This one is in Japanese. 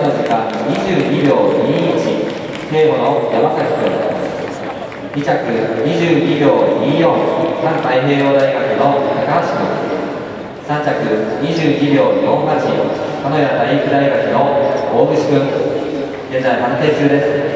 の時間22秒21、警護の山崎君。2着22秒24、環太平洋大学の高橋君。3着22秒48、鹿屋体育大学の大串君。現在判定中です。